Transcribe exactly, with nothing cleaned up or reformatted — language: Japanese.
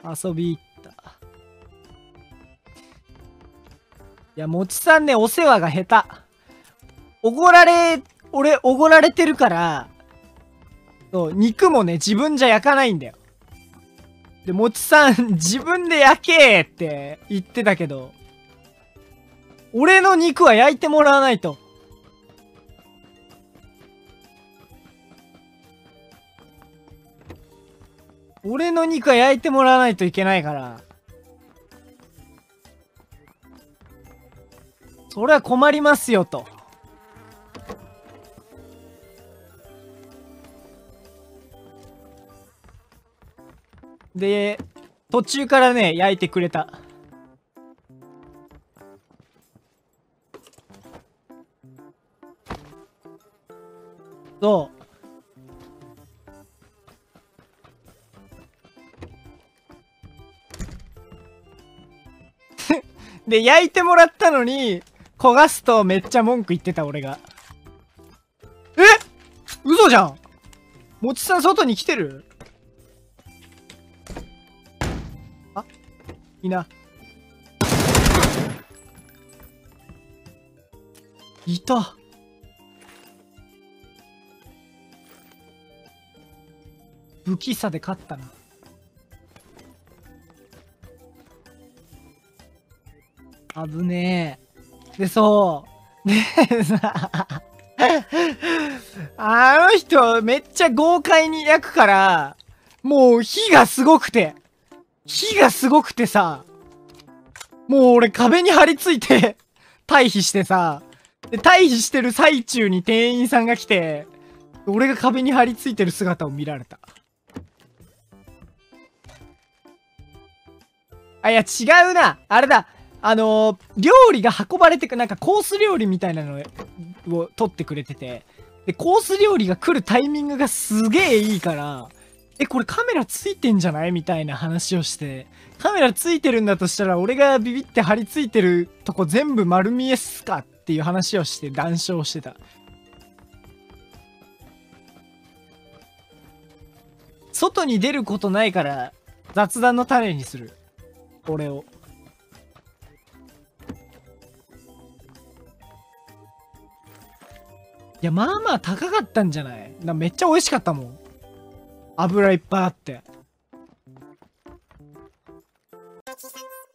遊び行った。いや、もちさんね、お世話が下手。おごられ、俺、おごられてるから、そう、肉もね、自分じゃ焼かないんだよ。で、もちさん、自分で焼けーって言ってたけど、俺の肉は焼いてもらわないと。俺の肉は焼いてもらわないといけないから。それは困りますよと。で、途中からね、焼いてくれた。そう。で、焼いてもらったのに、焦がすとめっちゃ文句言ってた俺が。え嘘じゃん。もちさん外に来てる？あ、いいな。いた。不気さで勝ったな。危ねえ。で、そう。で、さ、あの人めっちゃ豪快に焼くから、もう火がすごくて、火がすごくてさ、もう俺壁に張り付いて、退避してさ、で、退避してる最中に店員さんが来て、俺が壁に張り付いてる姿を見られた。あ、いや、違うな。あれだ。あのー、料理が運ばれてく、なんかコース料理みたいなのを取ってくれてて、で、コース料理が来るタイミングがすげえいいから、え、これカメラついてんじゃないみたいな話をして、カメラついてるんだとしたら、俺がビビって張り付いてるとこ全部丸見えっすかっていう話をして談笑してた。外に出ることないから、雑談の種にする。俺を。いや、まあまあ高かったんじゃない？なめっちゃ美味しかったもん。油いっぱいあって。